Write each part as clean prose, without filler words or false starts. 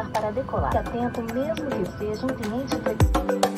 preparar para decolar. Fique atento mesmo que seja um cliente frequente.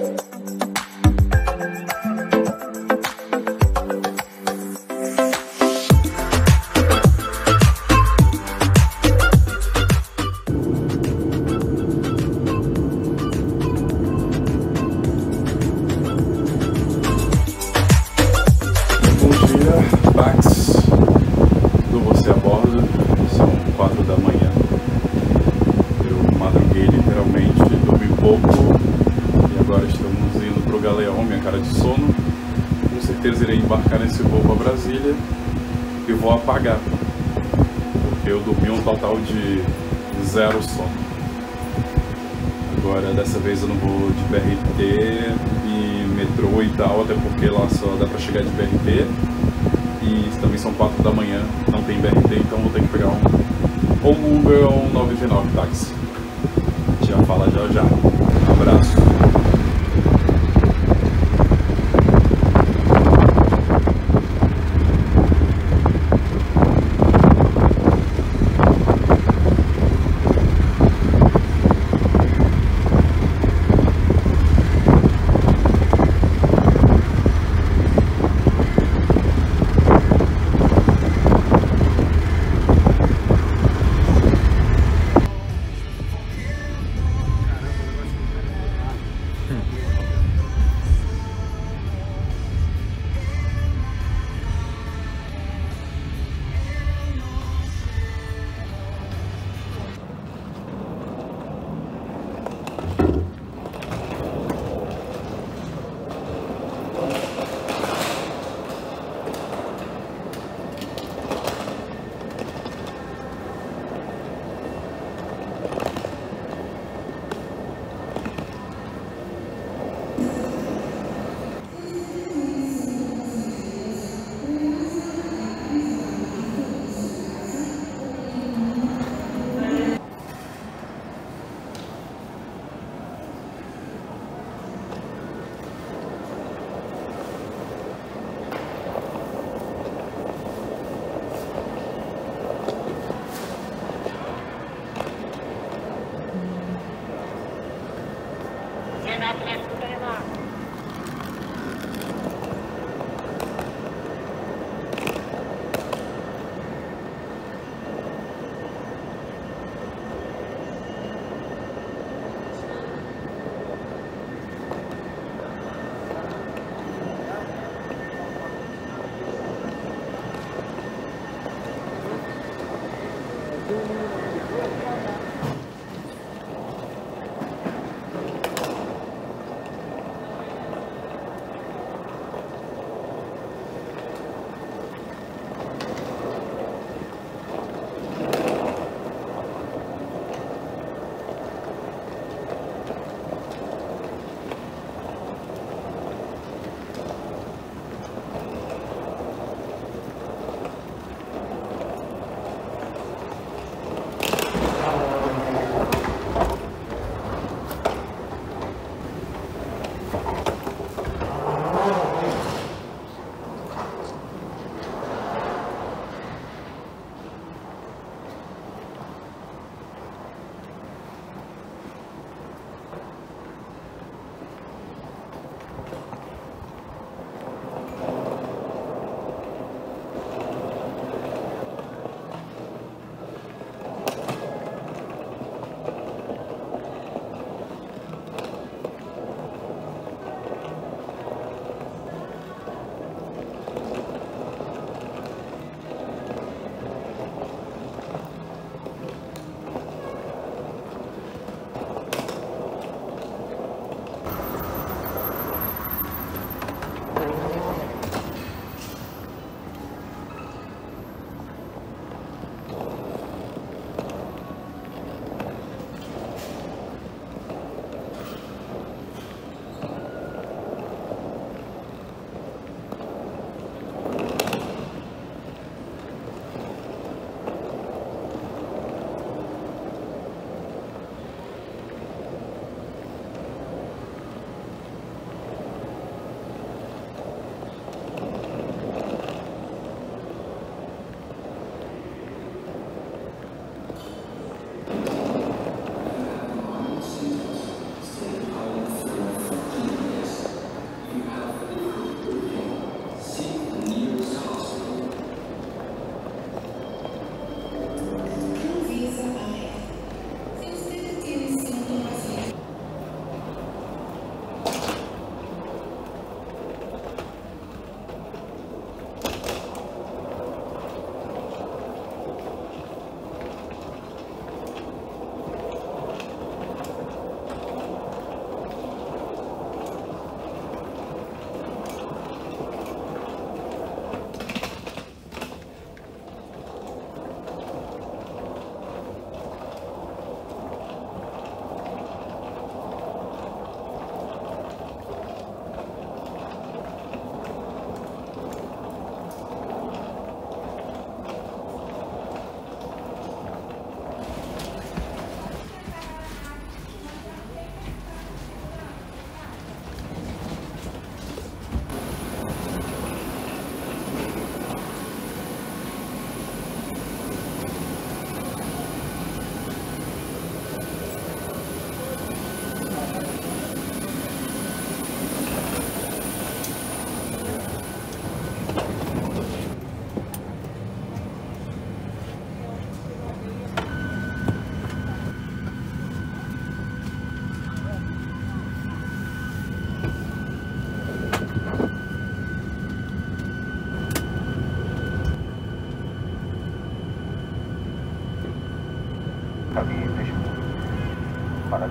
Bax do Você a Bordo, são 4 da manhã. Eu madruguei literalmente, dormi pouco e agora estamos indo para o Galeão, minha cara de sono. Com certeza irei embarcar nesse voo para Brasília e vou apagar, porque eu dormi um total de 0 sono. Agora dessa vez eu não vou de BRT e metrô e tal, até porque lá só dá para chegar de BRT. E também são 4 da manhã, não tem BRT, então vou ter que pegar ou um Uber ou um 99 táxi. Já fala já já. Um abraço.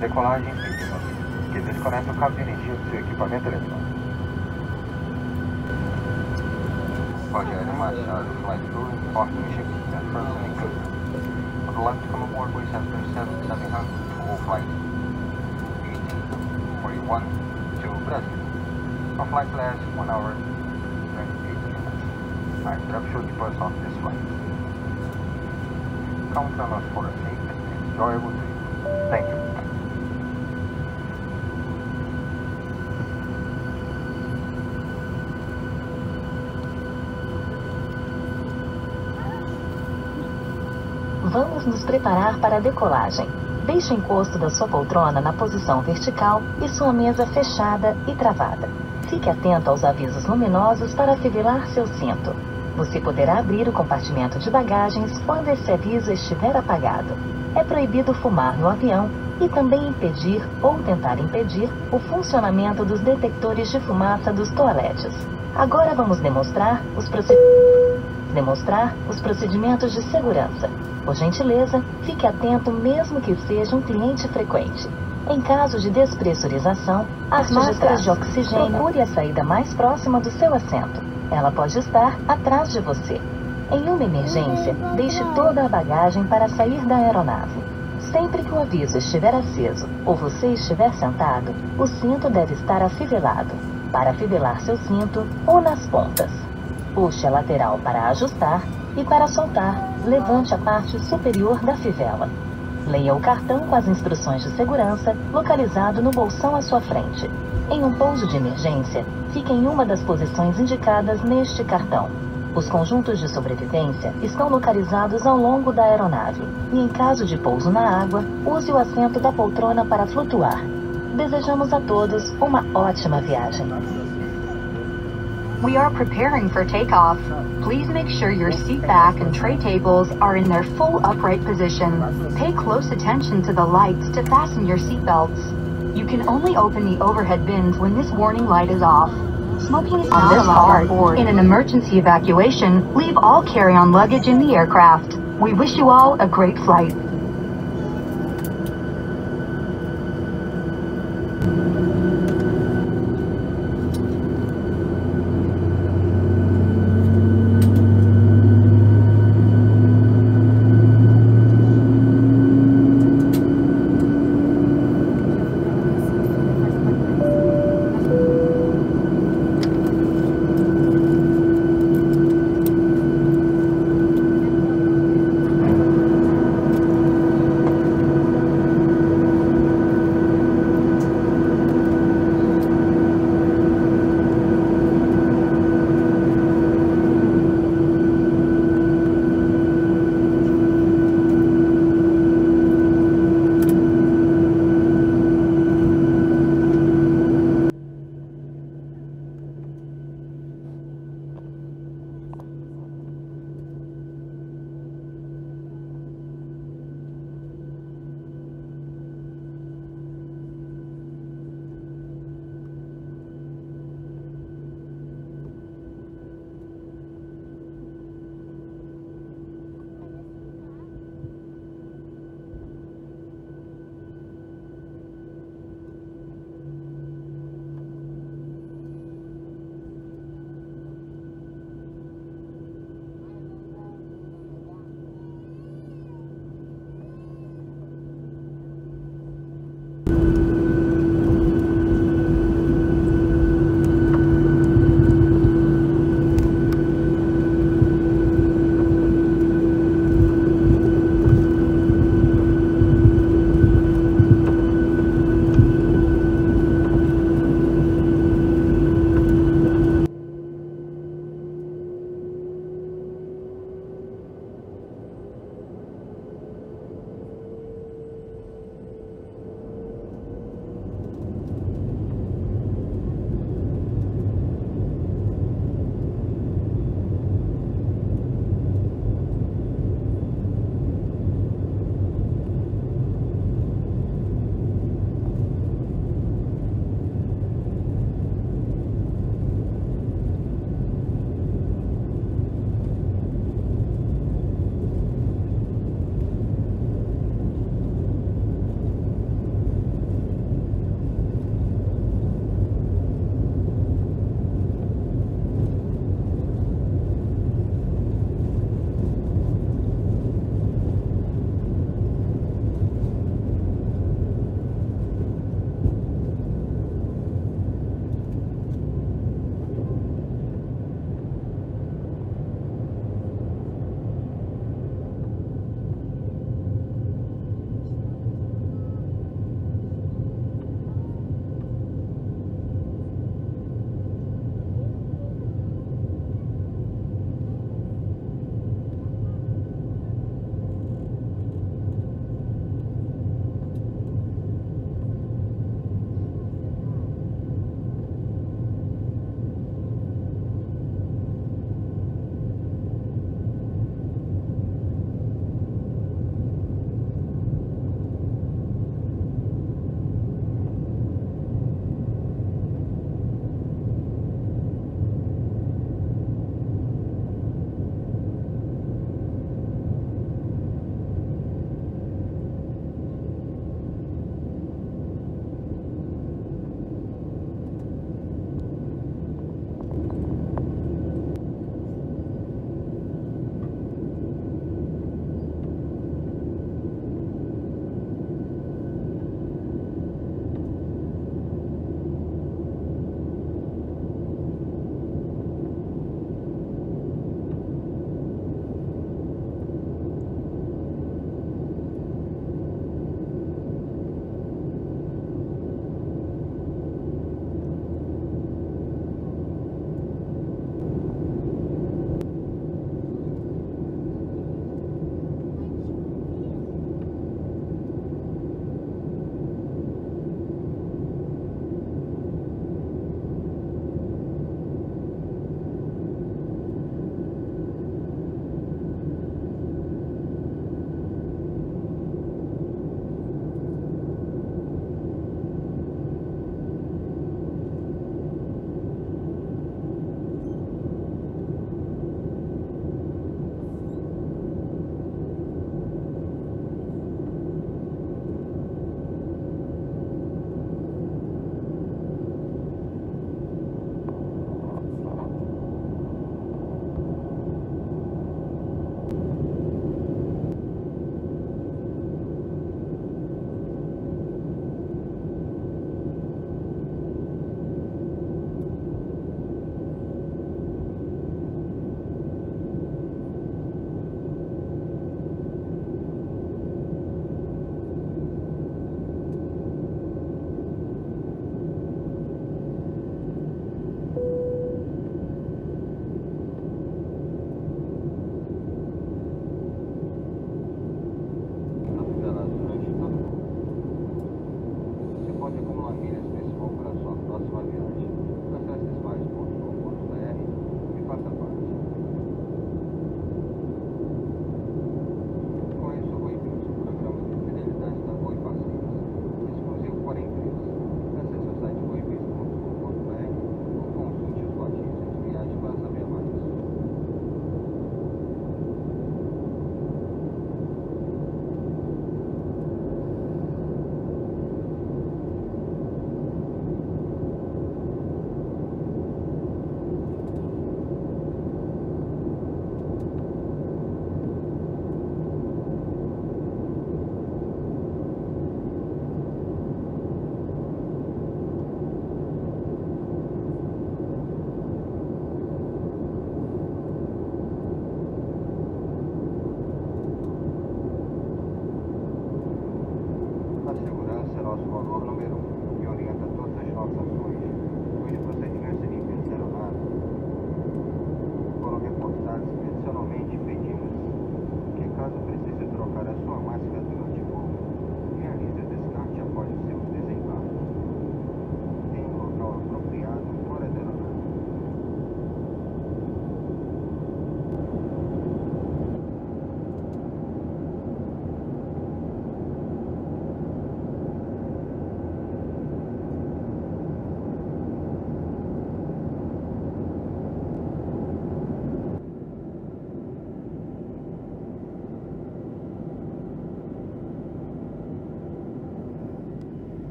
decolagem, pedimos que desconecte o cabo de energia do seu equipamento eletrônico. Roger, Flight Crew, Boston, Michigan, and person included. On the left from aboard, we have 700 to all flight 1841 to Brazil. Our flight lasts 1 hour 28 minutes. I am sure to pass off this flight. Count on us for a safe and enjoyable trip. Thank you. Vamos nos preparar para a decolagem. Deixe o encosto da sua poltrona na posição vertical e sua mesa fechada e travada. Fique atento aos avisos luminosos para afivelar seu cinto. Você poderá abrir o compartimento de bagagens quando esse aviso estiver apagado. É proibido fumar no avião e também impedir ou tentar impedir o funcionamento dos detectores de fumaça dos toaletes. Agora vamos demonstrar os procedimentos de segurança. Por gentileza, fique atento mesmo que seja um cliente frequente. Em caso de despressurização, as máscaras de oxigênio, procure a saída mais próxima do seu assento. Ela pode estar atrás de você. Em uma emergência, deixe toda a bagagem para sair da aeronave. Sempre que o aviso estiver aceso ou você estiver sentado, o cinto deve estar afivelado. Para afivelar seu cinto ou nas pontas. Puxe a lateral para ajustar e para soltar, levante a parte superior da fivela. Leia o cartão com as instruções de segurança localizado no bolsão à sua frente. Em um pouso de emergência, fique em uma das posições indicadas neste cartão. Os conjuntos de sobrevivência estão localizados ao longo da aeronave e, em caso de pouso na água, use o assento da poltrona para flutuar. Desejamos a todos uma ótima viagem. We are preparing for takeoff. Please make sure your seat back and tray tables are in their full upright position. Pay close attention to the lights to fasten your seat belts. You can only open the overhead bins when this warning light is off. Smoking is not allowed on board. In an emergency evacuation, leave all carry-on luggage in the aircraft. We wish you all a great flight.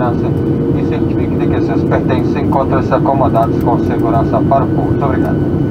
segurança e certifique de que seus pertences encontram-se acomodados com segurança para o pouso. Obrigado.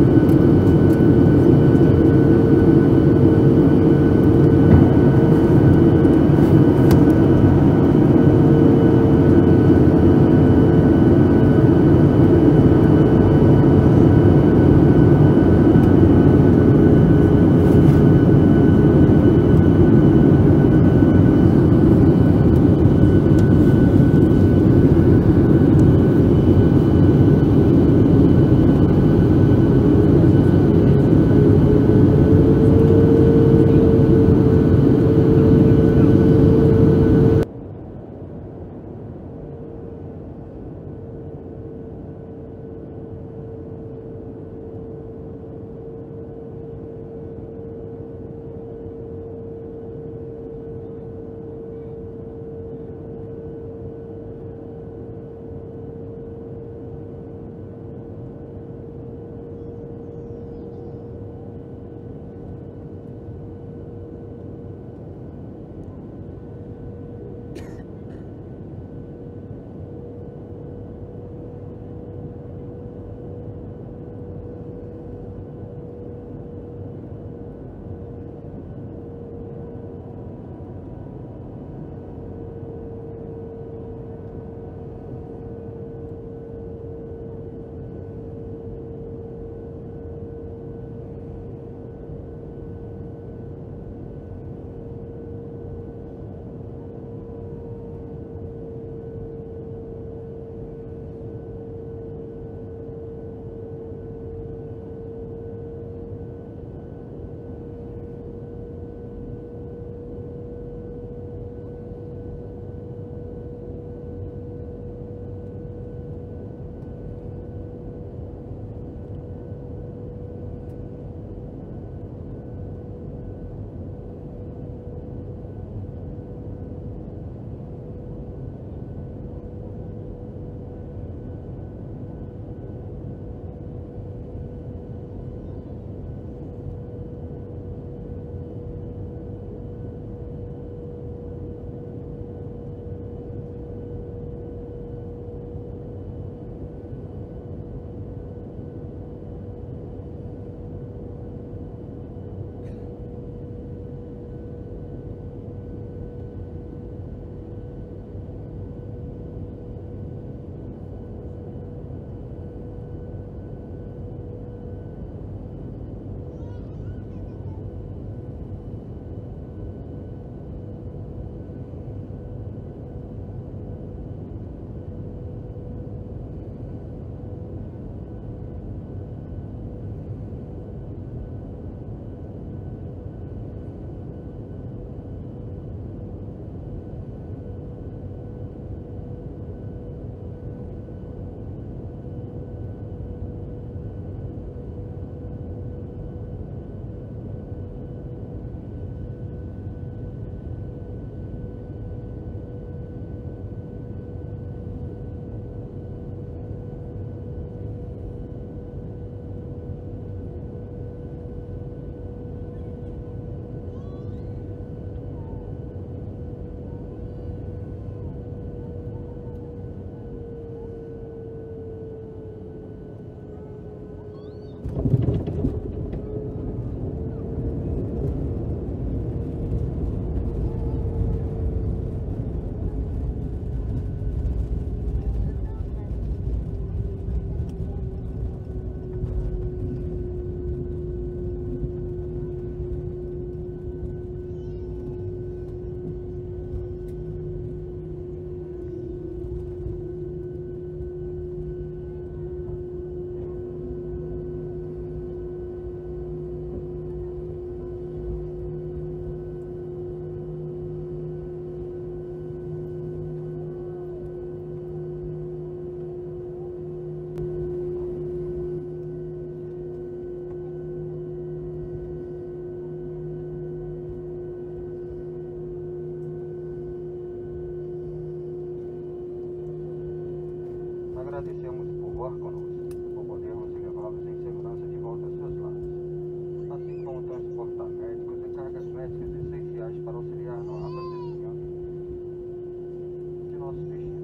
Agradecemos por voar conosco, por podermos levá-los em segurança de volta aos seus lares, assim como transportar médicos e cargas médicas essenciais para auxiliar no abastecimento de nossos destinos.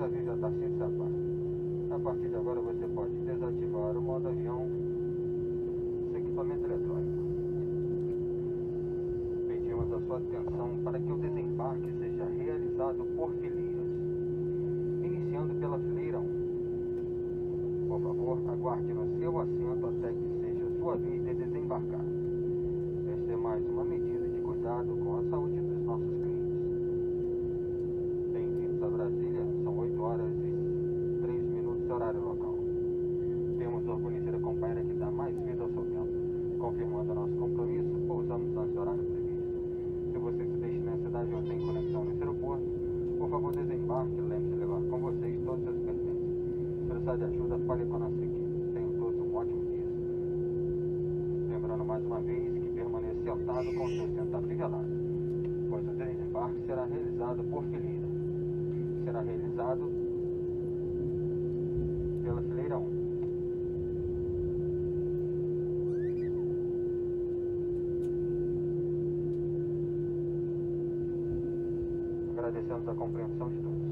navio já está sem sapar. A partir de agora você pode desativar o modo avião sem equipamento eletrônico. Pedimos a sua atenção para que o desembarque seja realizado por fileiras, iniciando pela fileira 1. Por favor, aguarde no seu assento até que seja sua vez de desembarcar. Esta é mais uma medida de cuidado com a saúde dos nossos clientes. Bem-vindos a Brasília, são 8 horas e 3 minutos horário local. Temos orgulho em ser a companheira que dá mais vida ao seu tempo. Confirmando nosso compromisso, pousamos antes do horário previsto. Se você se destina à cidade ou tem conexão nesse aeroporto, por favor desembarque e lembre-se de levar com vocês todos os seus pertences. Se precisar de ajuda, fale com a nossa equipe. Tenham todos um ótimo dia. Lembrando mais uma vez que permaneça sentado com o seu assento afivelado, pois o desembarque será realizado por fileira. Será realizado pela fileira 1. Agradecemos a compreensão de todos.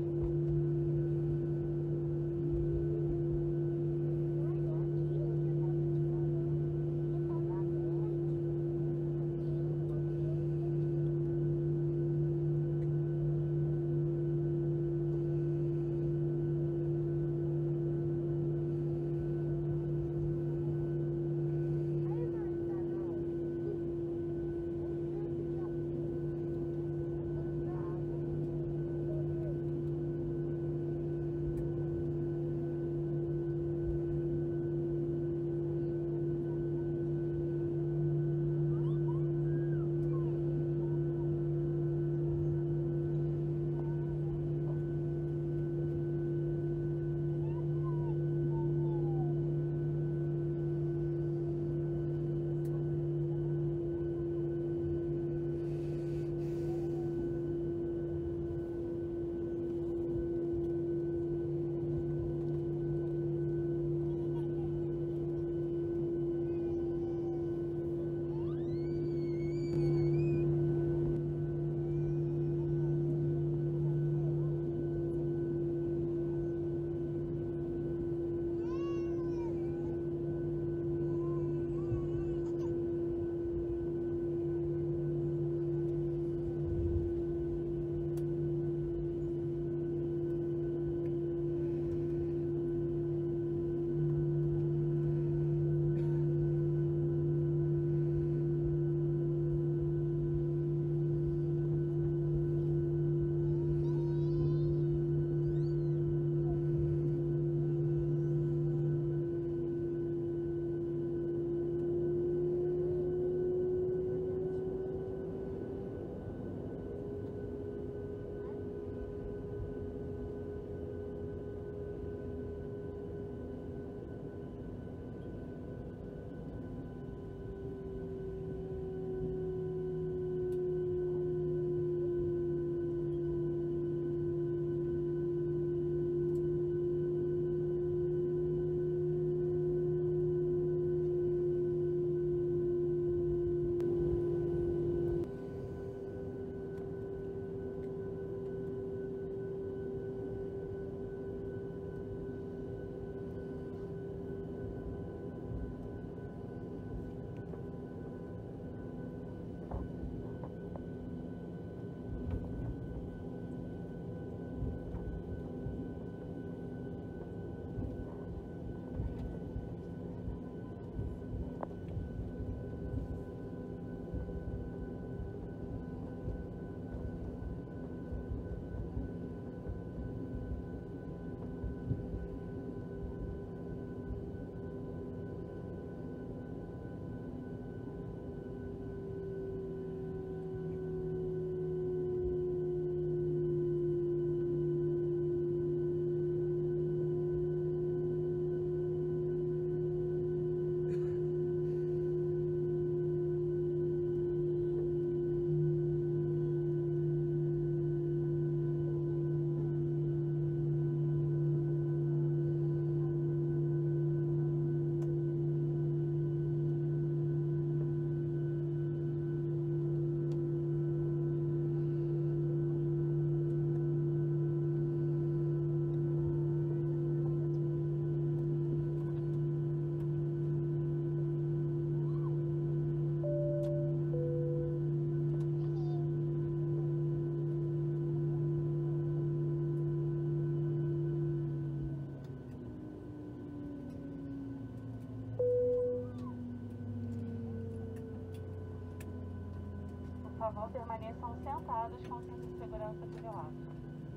Permaneçam sentados com o cinto de segurança fivelado.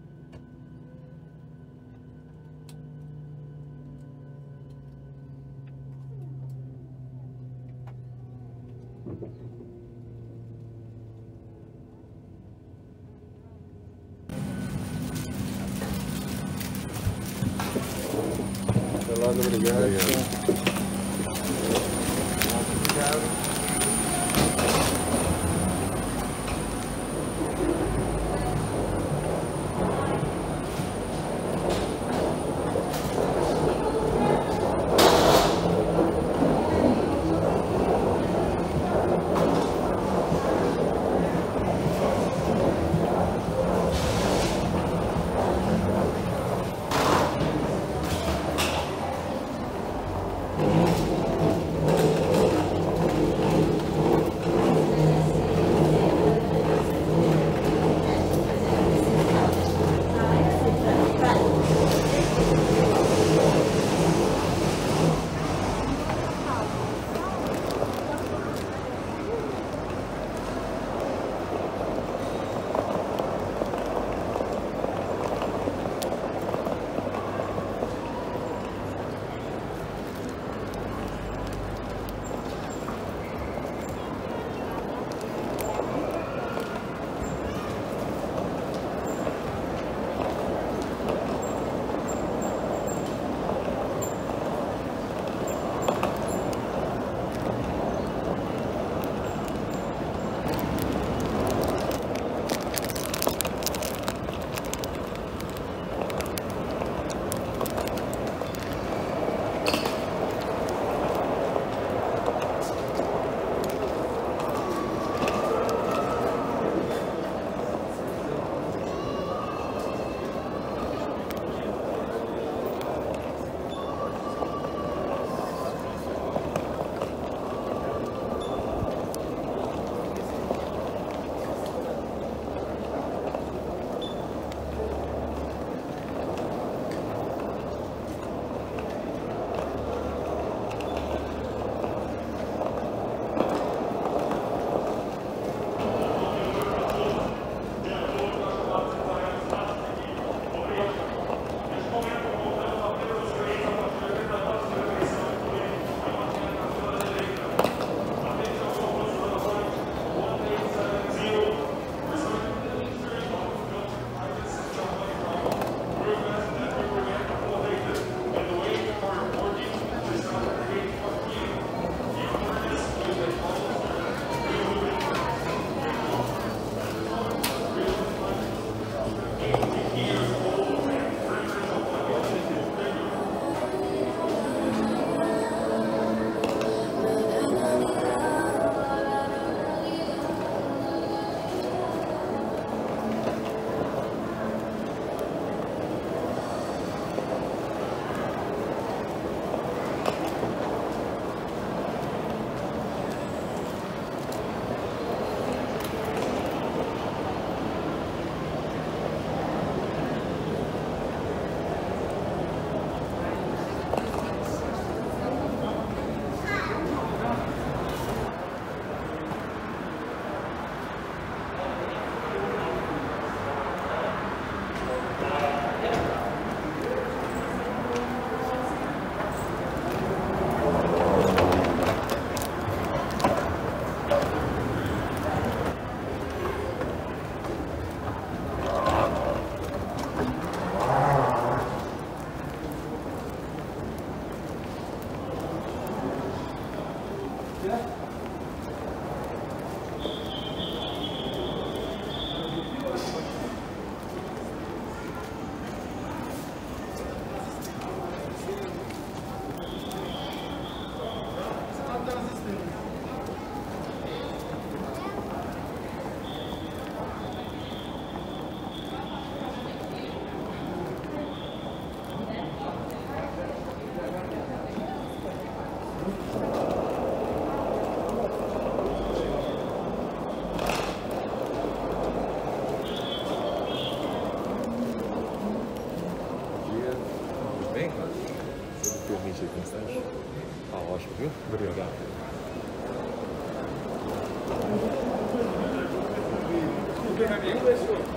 Obrigado. permite aqui um instante? Tá ótimo, viu? Obrigado. Super amigo.